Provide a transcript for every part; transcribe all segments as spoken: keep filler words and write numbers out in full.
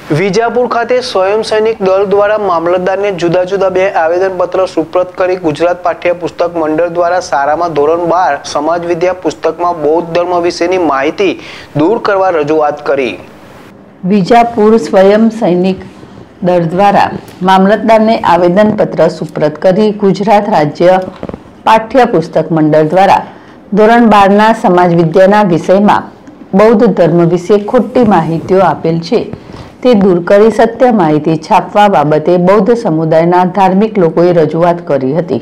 વિજાપુર ખાતે સ્વયં સૈનિક દળ દ્વારા મામલતદારને જુદા જુદા બે આવેદનપત્ર સુપ્રત કરી ગુજરાત પાઠ્ય પુસ્તક મંડળ દ્વારા શાળામાં ધોરણ બાર સમાજ વિદ્યા પુસ્તકમાં બૌદ્ધ ધર્મ વિશેની માહિતી દૂર કરવા રજૂઆત કરી। વિજાપુર સ્વયં સૈનિક દળ દ્વારા મામલતદારને આવેદનપત્ર સુપ્રત કરી ગુજરાત રાજ્ય પાઠ્ય પુસ્તક મંડળ દ્વારા ધોરણ બાર ના સમાજ વિદ્યાના વિષયમાં બૌદ્ધ ધર્મ વિશે ખોટી માહિતીઓ આપેલ છે તે દૂર કરી સત્ય માહિતી છાપવા બાબતે બૌદ્ધ સમુદાયના ધાર્મિક લોકોએ રજૂઆત કરી હતી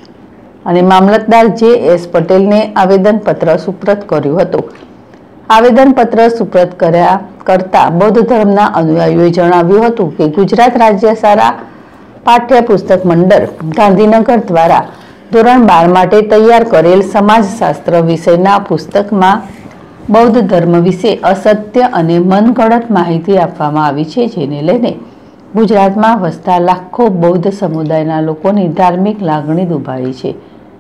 અને મામલતદાર જે એસ પટેલને આવેદનપત્ર સુપ્રત કર્યું હતું। આવેદનપત્ર સુપ્રત કર્યા કરતા બૌદ્ધ ધર્મના અનુયાયીઓએ જણાવ્યું હતું કે ગુજરાત રાજ્ય શાળા પાઠ્ય પુસ્તક મંડળ ગાંધીનગર દ્વારા ધોરણ બાર માટે તૈયાર કરેલ સમાજશાસ્ત્ર વિષયના પુસ્તકમાં બૌદ્ધ ધર્મ વિશે અસત્ય અને મનગઢત માહિતી આપવામાં આવી છે, જેને લઈને ગુજરાતમાં વસતા લાખો બૌદ્ધ સમુદાયના લોકોની ધાર્મિક લાગણી દુભાઈ છે।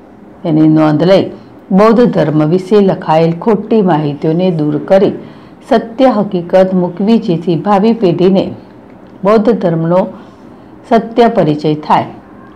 એની નોંધ લઈ બૌદ્ધ ધર્મ વિશે લખાયેલ ખોટી માહિતીઓને દૂર કરી સત્ય હકીકત મૂકવી, જેથી ભાવિ પેઢીને બૌદ્ધ ધર્મનો સત્ય પરિચય થાય,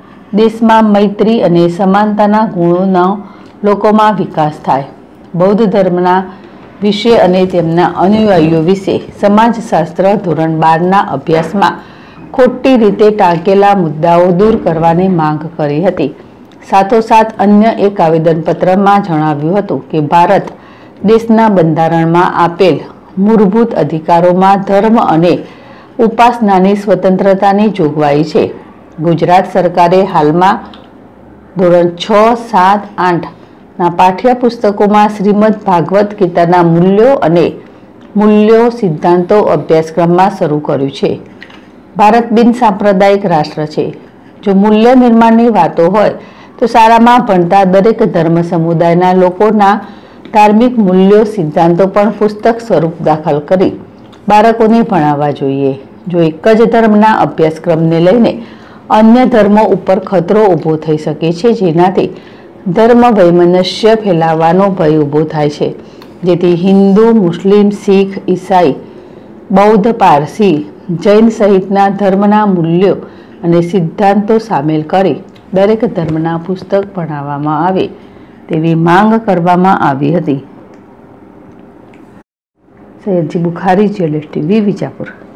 દેશમાં મૈત્રી અને સમાનતાના ગુણોનો લોકોમાં વિકાસ થાય। બૌદ્ધ ધર્મના વિશે અને તેમના અનુયાયીઓ વિશે સમાજશાસ્ત્ર ધોરણ બારના અભ્યાસમાં ખોટી રીતે ટાંકેલા મુદ્દાઓ દૂર કરવાની માંગ કરી હતી। સાથોસાથ અન્ય એક આવેદનપત્રમાં જણાવ્યું હતું કે ભારત દેશના બંધારણમાં આપેલ મૂળભૂત અધિકારોમાં ધર્મ અને ઉપાસનાની સ્વતંત્રતાની જોગવાઈ છે। ગુજરાત સરકારે હાલમાં ધોરણ છ, સાત, આઠ ના પાઠ્ય પુસ્તકોમાં શ્રીમદ ભાગવત ગીતાના મૂલ્યો અને મૂલ્યો સિદ્ધાંતો અભ્યાસક્રમમાં શરૂ કર્યું છે। ભારત બિન સાંપ્રદાયિક રાષ્ટ્ર છે। જો મૂલ્ય નિર્માણની વાતો હોય તો શાળામાં ભણતા દરેક ધર્મ સમુદાયના લોકોના ધાર્મિક મૂલ્યો સિદ્ધાંતો પણ પુસ્તક સ્વરૂપ દાખલ કરી બાળકોને ભણાવવા જોઈએ। જો એક જ ધર્મના અભ્યાસક્રમને લઈને અન્ય ધર્મો ઉપર ખતરો ઊભો થઈ શકે છે, જેનાથી ધર્મ વૈમનસ્ય ફેલાવાનો ભય ઊભો થાય છે, જેથી હિન્દુ, મુસ્લિમ, શીખ, ઈસાઈ, બૌદ્ધ, પારસી, જૈન સહિતના ધર્મના મૂલ્યો અને સિદ્ધાંતો સામેલ કરી દરેક ધર્મના પુસ્તક ભણાવવામાં આવે તેવી માંગ કરવામાં આવી હતી। Saiyadji Bukhari, JLS TV, Vijapur.